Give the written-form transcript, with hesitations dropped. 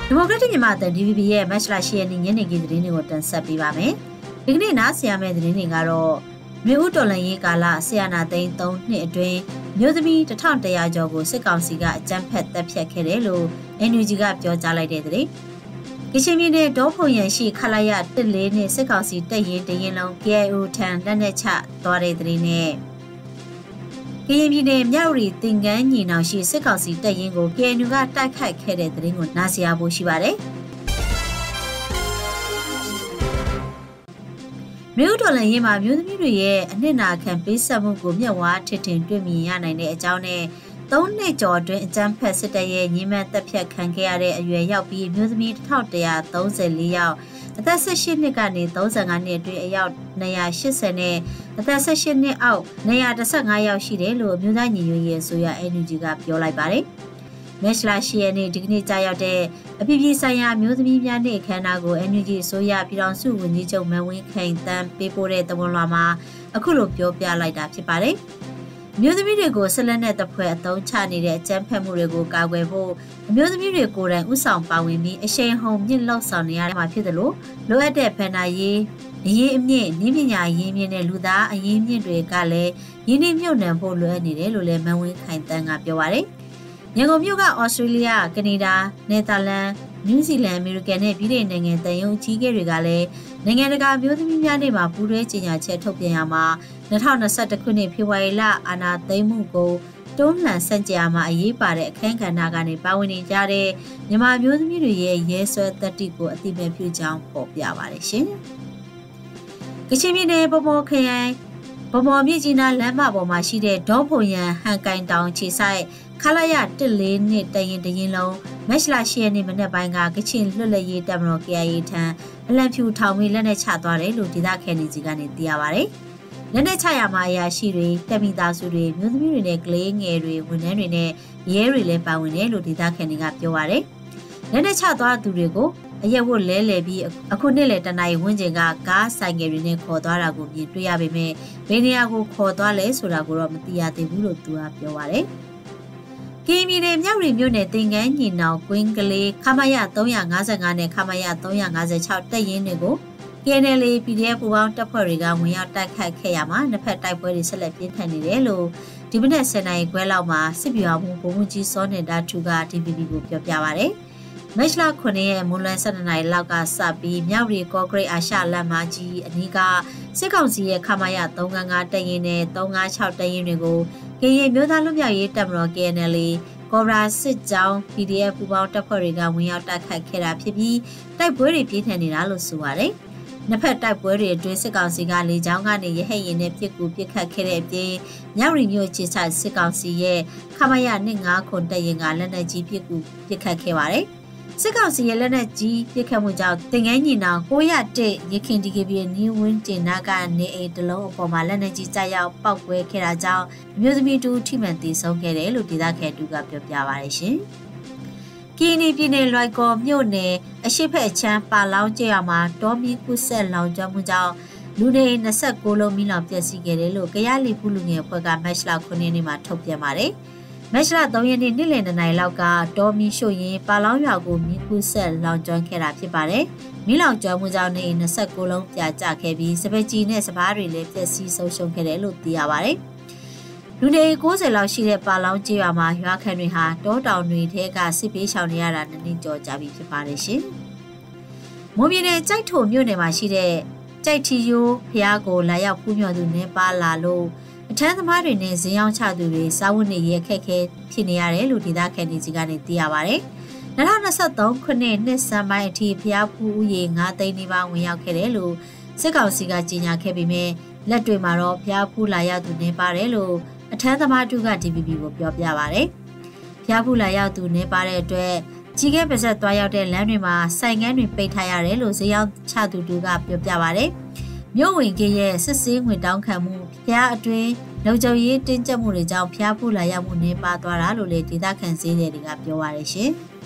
ဒီမိုကရက်တစ်မြန်မာအသံ DVB ရဲ့ Match လ10ရက်နေ့ညနေခင်းသတင်းတွေကိုတင်ဆက်ပေးပါမယ်။ဒီကနေ့နားဆင်ရမယ့်သတင်းတွေကတော့မြို့ဦးတော်လှန်ရေးကာလဆီယနာသိန်း3နှစ်အတွင်းမြို့သမီး1100ကျော်ကိုစစ်ကောင်စီကအကြမ်းဖက်တပ်ဖြတ်ခဲ့တယ်လို့ NUG ကပြောကြားလိုက်တဲ့သတင်း။ကချင်ပြည်နယ်ဒေါဖုန်ရန်ရှိခလာရ14နှစ်စစ်ကောင်စီတပ်ရင်တရင်လုံး KIO ထံလက်နက်ချသွားတဲ့သတင်းနဲ့ကရင်ပြည်နယ်မြောက်ရီတင်ကန်းညီနောင်ရှိစစ်ကောင်စီတပ်ရင်ကို KNU ကတိုက်ခိုက်ခဲ့တဲ့သတင်းကိုနားဆင်ရဖို့ရှိပါတယ်။မြို့တော်လည်းရင်မှာမြို့သမီးတွေရဲ့အနှစ်နာခံပေးဆက်မှုကိုမျက်ဝါးထင်ထင်တွေ့မြင်ရနိုင်တဲ့အကြောင်းနဲ့3နှစ်ကျော်အတွင်းအကြမ်းဖက်စစ်တပ်ရဲ့ညီမတပ်ဖြတ်ခံခဲ့ရတဲ့အရွယ်ရောက်ပြီးမြို့သမီး1134ယောက်အသက်18နှစ်ကနေ35နှစ်အတွင်းအယောက်280နဲ့အသက်18နှစ်အောက်115ယောက်ရှိတယ်လို့မြို့သားညီညွတ်ရေးအစိုးရ NUG ကပြောလိုက်ပါတယ်။မက်လ10ရက်နေ့ဒီကနေ့ကြာရောက်တဲ့အပြည်ပြည်ဆိုင်ရာမြို့သမီးများနေ့အခမ်းအနားကို NUG အစိုးရပြည်ထောင်စုဝန်ကြီးချုပ်မန်ဝင်းခိုင်တန်းပေးပို့တဲ့သဝန်လွှာမှာအခုလိုပြောပြလိုက်တာဖြစ်ပါတယ်။မြို့သမီးတွေကိုဆက်လက်နဲ့တပ်ဖွဲ့အသုံးချနေတဲ့အကြမ်းဖက်မှုတွေကိုကာကွယ်ဖို့အမျိုးသမီးတွေကိုယ်တိုင်ဥဆောင်ပါဝင်ပြီးအရှိန်ဟုန်မြင့်လောက်ဆောင်နေရမှာဖြစ်တယ်လို့လိုအပ်တဲ့ဖန်နာရေးအရေးအမြင့်နည်းပညာရင်းမြင့်တဲ့လူသားအရင်းမြင့်တွေကလည်းရင်းနှီးမြှုပ်နှံဖို့လိုအပ်နေတယ်လို့လည်းမန်ဝင်းခိုင်တန်းကပြောပါတယ်။ရန်ကုန်မြို့ကဩစတြေးလျ၊ကနေဒါ၊နယ်သာလန်၊နယူးဇီလန်၊အမေရိကန်နဲ့ပြည်ထောင်နိုင်ငံတန်ယုံကြီးခဲ့တွေကလည်းနိုင်ငံတကာမျိုးသမီးများနေ့မှာပူးတွဲကြေညာချက်ထုတ်ပြန်ရမှာ2021ခုနှစ်ဖေဖော်ဝါရီလအာဏာသိမ်းမှုကိုတွန်းလှန်ဆန့်ကျင်ရမှာအရေးပါတဲ့အခမ်းကဏ္ဍကနေပါဝင်နေကြတဲ့မြန်မာမျိုးသမီးတွေရဲ့ရဲစွဲသတ္တိကိုအသိမဲ့ပြုကြောင်းပေါ်ပြပါတယ်ရှင်။ကချင်ပြည်နယ်ဗမော်ခရိုင်ဗမော်မြို့ကြီးနားလမ်းမပေါ်မှာရှိတဲ့ဒေါဖုန်ရန်ဟန်ကိုင်တောင်ခြေဆိုင်ခလာရ14နှစ်တရင်တရင်လုံးမက်လ10ရက်နေ့မနေ့ပိုင်းကကချင်လွတ်လပ်ရေးတပ်မတော် KIA ထံအလံဖြူထောင်ပြီးလက်နက်ချသွားတယ်လို့ဒေသခံတွေကနေသိရပါတယ်။လက်နက်ချရမှာအရာရှိတွေတပ်မိသားစုတွေမြို့သမီးတွေနဲ့ကလေးငယ်တွေဝန်ထမ်းတွေနဲ့ရဲတွေလည်းပါဝင်တယ်လို့ဒေသခံတွေကပြောပါတယ်။လက်နက်ချသွားသူတွေကိုအရက်ဝတ်လဲလှယ်ပြီးအခုနေ့လေတနင်္လာဝင်းကျင်ကကားဆိုင်ငယ်တွေနဲ့ခေါ်သွားတာကိုမြင်တွေ့ရပေမဲ့ဘယ်နေရာကိုခေါ်သွားလဲဆိုတာကိုတော့မသိရသေးဘူးလို့သူကပြောပါတယ်။ကင်းပြည်နယ်မြောက်ရီမြို့နယ်တင်ကန်းညီနောင်ကွင်းကလေးခမရ355နဲ့ခမရ356တပ်ရင်းတွေကို KNL PDF ပူးပေါင်းတပ်ဖွဲ့တွေကဝင်ရောက်တိုက်ခိုက်ခဲ့ရမှာနှစ်ဖက်တိုက်ပွဲတွေဆက်လက်ပြင်းထန်နေတယ်လို့ဒီမနက်10:00နာရီခွဲလောက်မှာစစ်ဗျူဟာမှူးဗိုလ်မှူးကြီးစောနေတာထူက DVB ကိုပြောပြပါဗျ။မက်လ9ရက်မွန်းလွဲ12:00နာရီလောက်ကစပြီးမြောက်ရီကော့ဂရိတ်အာရှလမ်းမကြီးအနီးကစစ်ကောင်စီရဲ့ခမရ355တပ်ရင်းနဲ့356တပ်ရင်းတွေကိုကရင်မျိုးသားလူမျိုးရေးတပ်မတော် KNL ကော်ဘရာစစ်ကြောင်း PDF ပူးပေါင်းတပ်ဖွဲ့တွေကဝင်ရောက်တိုက်ခိုက်ခဲ့တာဖြစ်ပြီးတိုက်ပွဲတွေပြင်းထန်နေတာလို့ဆိုပါတယ်။နှစ်ဖက်တိုက်ပွဲတွေအတွင်းစစ်ကောင်စီကလေကြောင်းကနေရဟတ်ရင်နဲ့ပစ်ကူပစ်ခတ်ခဲ့တဲ့အပြင်မြောက်ရီမြို့ခြေဆိုင်စစ်ကောင်စီရဲ့ခမရ259ခွန်တပ်ရင်ကလက်နက်ကြီးပစ်ကူပစ်ခတ်ခဲ့ပါတယ်။စစ်ကောင်စီရဲ့လက်နက်ကြီးပစ်ခတ်မှုကြောင့်တင်ငန်းညီနောင်901ရခင်ဒီကေဘီနီဝင်းတင်နာကနေအိမ်တလုံးအပေါ်မှာလက်နက်ကြီးကျရောက်ပောက်ကွဲခဲ့တာကြောင့်အမျိုးသမီးတူထိမှန်သေဆုံးခဲ့တယ်လို့ဒေသခံတူကပြောပြပါရရှင်။ကီနီပြည်နယ်လွိုက်ကော်မြို့နယ်အရှိတ်ဖက်အချမ်းပါလောင်းကျရမှာတောမီကုဆက်လောင်ကျွမ်းမှုကြောင့်လူနေ29လုံးမိလောင်ပျက်စီးခဲ့တယ်လို့ကရလီဖူးလူငယ်အဖွဲ့ကမက်လ9ရက်နေ့မှာထုတ်ပြန်ပါတယ်။မက်လ3ရက်နေ့နေ့လယ်2နာရီလောက်ကတောမီရှို့ရင်ပါလောင်းရွာကိုမီကုဆက်လောင်ကျွမ်းခဲ့တာဖြစ်ပါတယ်။မိလောင်ကျွမ်းမှုကြောင့်နေ29လုံးပြာကျခဲ့ပြီးစပက်ကြီးနဲ့စပားတွေလည်းပျက်စီးဆုံးရှုံးခဲ့တယ်လို့သိရပါတယ်။လူနေ90လောက်ရှိတဲ့ပါလောင်းကျေးရွာမှာရွာခံတွေဟာတောတောင်တွေထဲကစစ်ပေးရှောင်နေရတာနှစ်နှစ်ကျော်ကြာပြီဖြစ်ပါတယ်ရှင်။မွန်ပြည်နယ်ကြိုက်ထုံမြို့နယ်မှာရှိတဲ့ကြိုက်ထီယိုးဖျားကိုလာရောက်ပူးမြော်သူနေပါလာလို့အထမ်းသမားတွေနဲ့ဈေးရောင်းချသူတွေစားဝတ်နေရေးအခက်အခဲဖြစ်နေရတယ်လို့ဒေသခံတွေကနေသိရပါတယ်။2023ခုနှစ်စံပိုင်းအထိဖျားဖူးဦးရေ9သိန်းနီးပါးဝင်ရောက်ခဲ့တယ်လို့စစ်ကောင်စီကကြေညာခဲ့ပေမဲ့လက်တွေမှာတော့ဖျားဖူးလာရောက်သူနေပါတယ်လို့အထမ်းသမားတူက DVB ကိုပြောပြပါဗျ။ဖျားဖူးလာရောက်သူနေပါတဲ့အတွက်ကြီးကဲပါဇက်သွားရောက်တဲ့လမ်းတွေမှာဆိုင်ငန်းတွေပိတ်ထားရတယ်လို့ဈေးရောင်းချသူတူကပြောပြပါဗျ။မြို့ဝင်ကြီးရဲ့စစ်ဆေးငွေတောင်းခံမှုဖျားအတွင်းလုံခြုံရေးတင်းကျပ်မှုတွေကြောင့်ဖျားဖူးလာရောက်မှုနေပါသွားတာလို့လေဒေသခံဈေးတွေကပြောပါရရှင်။